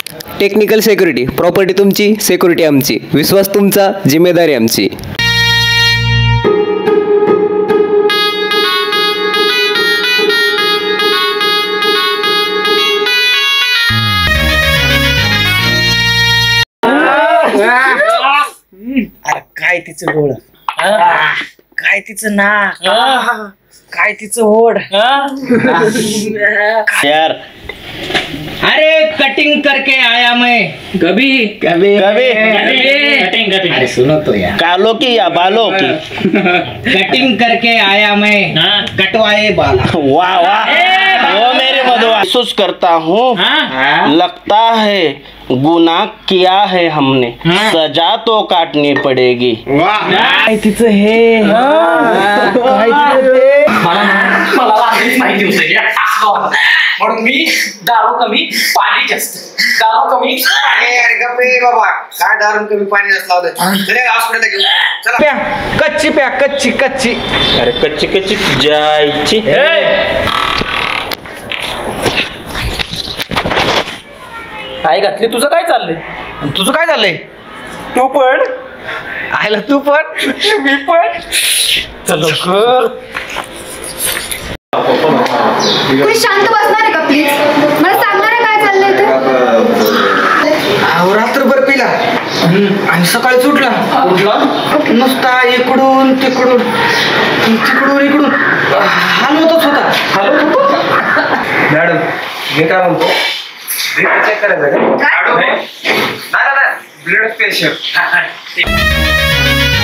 Technical security, property तुमची, security आमची, विश्वास तुमचा, जिम्मेदारी आमची. अरे काय तिचं डोळ, काय तिचं नाक, काय तिचं ओढ यार. अरे कटिंग करके आया मैं. कभी कभी कभी कटिंग कटिंग. अरे सुनो तो यार. कालो की या बालों की. कटिंग करके आया मैं, कटवाए बाल. वाह वाह, वो मेरे मधुआ. महसूस करता हूँ, लगता है गुनाह किया है हमने, सजा तो काटनी पडेगी. काय तिचं हे, काय तिचं ते. मला आधीच माहिती होतं म्हणून मी दारू कमी पाणी जास्त, दारू कमी बाबा. काय दारू कमी पाणी जास्त लावलं हॉस्पिटलला घेऊन चला. प्या कच्ची, प्या कच्ची कच्ची. अरे कच्ची कच्ची जायची. काय घातली? तुझं काय चाललंय? तुझं काय झालंय? तू पण आयला, तू पण मी पण. चलो तुम्ही शांत बसणार आहे का प्लीज? मला सांगणार आहे काय चाललंय ते. रात्रभर पिला आणि सकाळी सुटला. नुसता इकडून तिकडून तिकडून इकडून हलवतच होता. मॅडम मी काय म्हणतो, चेक करायचं का? Blood pressure.